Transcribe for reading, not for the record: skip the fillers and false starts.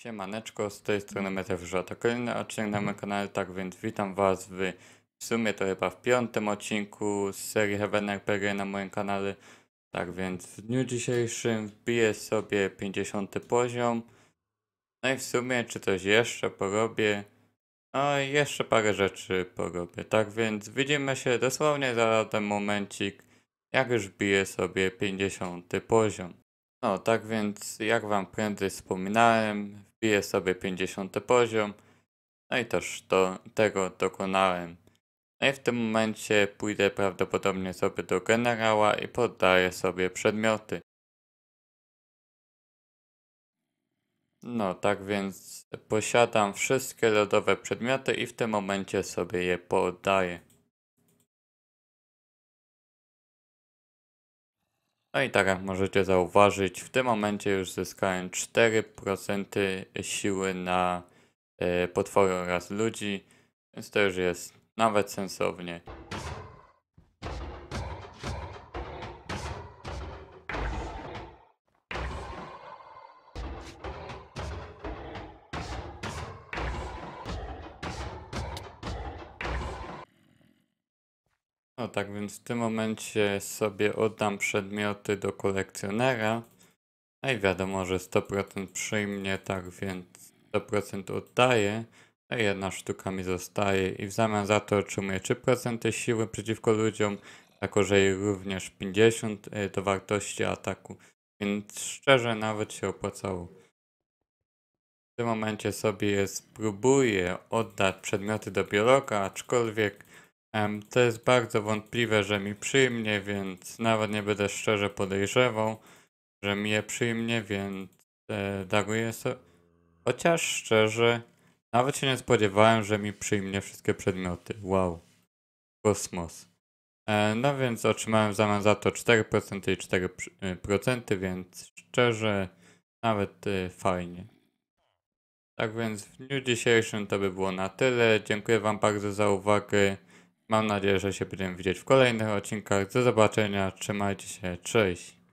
Siemaneczko, z tej strony Metafusza. To kolejny odcinek na moim kanale, tak więc witam was w sumie to chyba w piątym odcinku z serii Heaven RPG na moim kanale. Tak więc w dniu dzisiejszym wbiję sobie 50 poziom. No i w sumie czy coś jeszcze porobię. No i jeszcze parę rzeczy porobię. Tak więc widzimy się dosłownie za ten momencik, jak już wbiję sobie 50 poziom. No, tak więc jak wam prędzej wspominałem, wbiję sobie 50 poziom, no i też tego dokonałem. No i w tym momencie pójdę prawdopodobnie sobie do generała i poddaję sobie przedmioty. No, tak więc posiadam wszystkie lodowe przedmioty i w tym momencie sobie je poddaję. No i tak jak możecie zauważyć, w tym momencie już zyskałem 4% siły na potwory oraz ludzi, więc to już jest nawet sensownie. No tak więc w tym momencie sobie oddam przedmioty do kolekcjonera. No i wiadomo, że 100% przyjmie, tak więc 100% oddaję, a jedna sztuka mi zostaje i w zamian za to otrzymuję 3% siły przeciwko ludziom, jako że i również 50 do wartości ataku, więc szczerze nawet się opłacało. W tym momencie sobie spróbuję oddać przedmioty do biologa, aczkolwiek to jest bardzo wątpliwe, że mi przyjmie, więc nawet nie będę szczerze podejrzewał, że mi je przyjmie, więc daruję sobie. Chociaż szczerze, nawet się nie spodziewałem, że mi przyjmie wszystkie przedmioty. Wow, kosmos. No więc otrzymałem w zamian za to 4% i 4%, więc szczerze nawet fajnie. Tak więc w dniu dzisiejszym to by było na tyle. Dziękuję wam bardzo za uwagę. Mam nadzieję, że się będziemy widzieć w kolejnych odcinkach. Do zobaczenia, trzymajcie się, cześć.